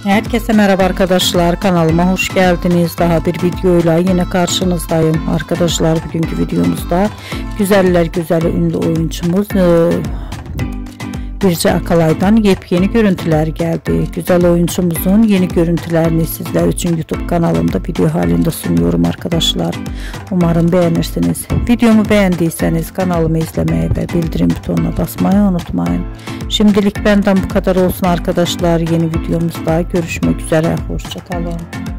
Herkese merhaba arkadaşlar, kanalıma hoş geldiniz. Daha bir videoyla yine karşınızdayım arkadaşlar. Bugünkü videomuzda güzeller güzeli ünlü oyuncumuz Birce Akalay'dan yepyeni görüntüler geldi. Güzel oyuncumuzun yeni görüntülerini sizler için YouTube kanalımda video halinde sunuyorum arkadaşlar. Umarım beğenirsiniz. Videomu beğendiyseniz kanalımı izlemeyi ve bildirim butonuna basmayı unutmayın. Şimdilik benden bu kadar olsun arkadaşlar. Yeni videomuzda görüşmek üzere. Hoşça kalın.